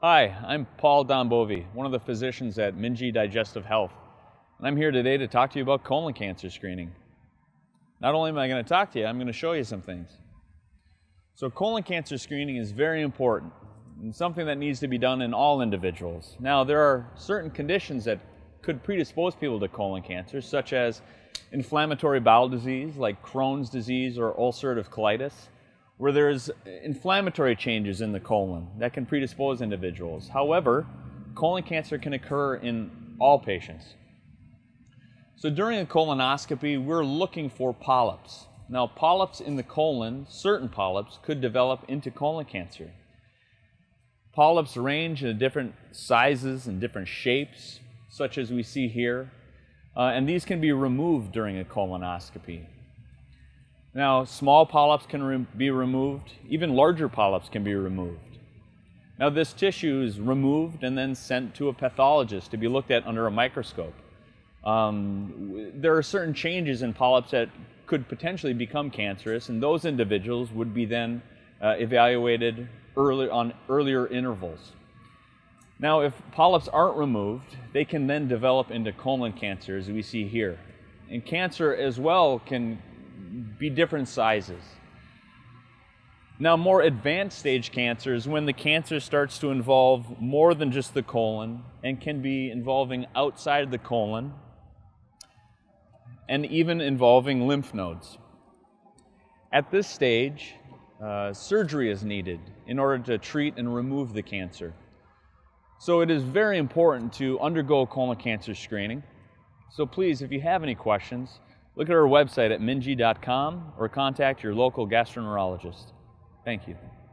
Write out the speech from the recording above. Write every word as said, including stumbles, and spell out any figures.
Hi, I'm Paul Dombovi, one of the physicians at M N G I Digestive Health, and I'm here today to talk to you about colon cancer screening. Not only am I going to talk to you, I'm going to show you some things. So colon cancer screening is very important and something that needs to be done in all individuals. Now, there are certain conditions that could predispose people to colon cancer, such as inflammatory bowel disease like Crohn's disease or ulcerative colitis, where there's inflammatory changes in the colon that can predispose individuals. However, colon cancer can occur in all patients. So during a colonoscopy, we're looking for polyps. Now, polyps in the colon, certain polyps, could develop into colon cancer. Polyps range in different sizes and different shapes, such as we see here, uh, and these can be removed during a colonoscopy. Now, small polyps can re be removed. Even larger polyps can be removed. Now, this tissue is removed and then sent to a pathologist to be looked at under a microscope. Um, there are certain changes in polyps that could potentially become cancerous, and those individuals would be then uh, evaluated early, on earlier intervals. Now, if polyps aren't removed, they can then develop into colon cancer, as we see here. And cancer as well can be different sizes. Now, more advanced stage cancer is when the cancer starts to involve more than just the colon and can be involving outside the colon and even involving lymph nodes. At this stage, uh, surgery is needed in order to treat and remove the cancer. So it is very important to undergo colon cancer screening. So please, if you have any questions, look at our website at M N G I dot com or contact your local gastroenterologist. Thank you.